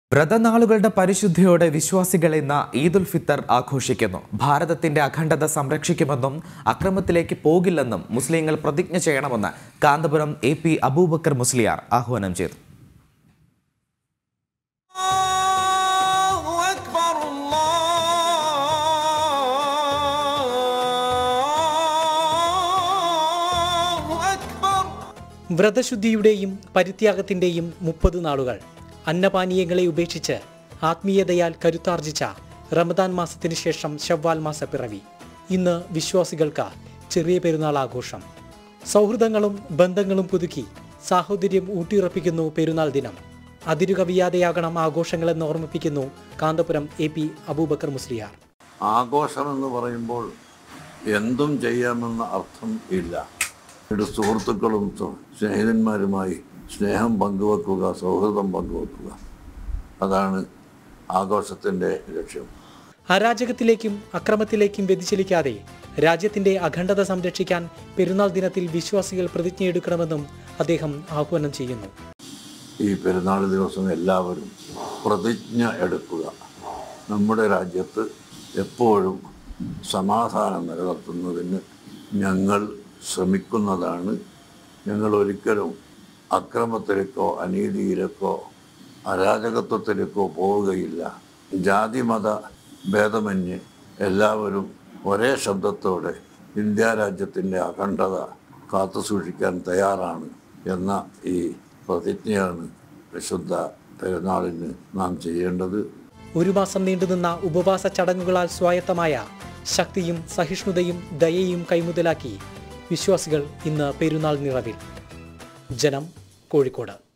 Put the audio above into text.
വ്രതനാളുകളുടെ പരിശുദ്ധിയോടെ വിശ്വാസികൾ ഇന്ന് ഈദുൽ ഫിത്തർ ആഘോഷിക്കുന്നു. ഭാരതത്തിന്റെ അഖണ്ഡത സംരക്ഷിക്കുമെന്നും അക്രമത്തിലേക്ക് പോകില്ലെന്നും മുസ്ലിങ്ങൾ പ്രതിജ്ഞ ചെയ്യണമെന്ന് കാന്തപുരം AP അബൂബക്കർ മുസ്ലിയാർ ആഹ്വാനം ചെയ്തു. വ്രതശുദ്ധിയുടെയും പരിത്യാഗത്തിന്റെയും 30 നാളുകൾ അന്നപാനീയങ്ങളെ ഉപേക്ഷിച്ച് ആത്മീയതയാൽ കരുത്താർജിച്ച റമദാൻ മാസത്തിന് ശേഷം ശവ്വാൽ മാസപ്പിറവി. ഇന്ന് വിശ്വാസികൾക്ക് ചെറിയ പെരുന്നാൾ ആഘോഷം. സൗഹൃദങ്ങളും ബന്ധങ്ങളും പുതുക്കി സാഹോദര്യം ഊട്ടിയുറപ്പിക്കുന്നു പെരുന്നാൾ ദിനം. അതിരുകവിയാതെയാകണം ആഘോഷങ്ങളെന്ന് ഓർമ്മിപ്പിക്കുന്നു കാന്തപുരം AP അബൂബക്കർ മുസ്ലിയാർ. ആഘോഷം എന്ന് പറയുമ്പോൾ എന്തും ചെയ്യാമെന്ന അർത്ഥം ഇല്ല. സുഹൃത്തുക്കളും സ്നേഹിതന്മാരുമായി സ്നേഹം പങ്കുവെക്കുക, സൗഹൃദം പങ്കുവെക്കുക, അതാണ് ആഘോഷത്തിൻ്റെ ലക്ഷ്യം. അരാജകത്തിലേക്കും അക്രമത്തിലേക്കും വ്യതിചലിക്കാതെ രാജ്യത്തിന്റെ അഖണ്ഡത സംരക്ഷിക്കാൻ പെരുന്നാൾ ദിനത്തിൽ വിശ്വാസികൾ പ്രതിജ്ഞയെടുക്കണമെന്നും അദ്ദേഹം ആഹ്വാനം ചെയ്യുന്നു. ഈ പെരുന്നാൾ ദിവസം എല്ലാവരും പ്രതിജ്ഞ എടുക്കുക. നമ്മുടെ രാജ്യത്ത് എപ്പോഴും സമാധാനം നിലനിർത്തുന്നതിന് ഞങ്ങൾ ശ്രമിക്കുന്നതാണ്. ഞങ്ങൾ ഒരിക്കലും അക്രമത്തിലേക്കോ അനീതിയിലേക്കോ അരാജകത്വത്തിലേക്കോ പോവുകയില്ല. ജാതി മത ഭേദമന്യേ എല്ലാവരും ഒരേ ശബ്ദത്തോടെ ഇന്ത്യ രാജ്യത്തിൻ്റെ അഖണ്ഡത കാത്തുസൂക്ഷിക്കാൻ തയ്യാറാണ് എന്ന ഈ പ്രതിജ്ഞയാണ് വിശുദ്ധ പെരുന്നാളിന് നാം ചെയ്യേണ്ടത്. ഒരു മാസം നീണ്ടുനിന്ന ഉപവാസ ചടങ്ങുകളാൽ സ്വായത്തമായ ശക്തിയും സഹിഷ്ണുതയും ദയയും കൈമുതലാക്കി വിശ്വാസികൾ ഇന്ന് പെരുന്നാൾ നിറവിൽ. ജനം, കോഴിക്കോട്.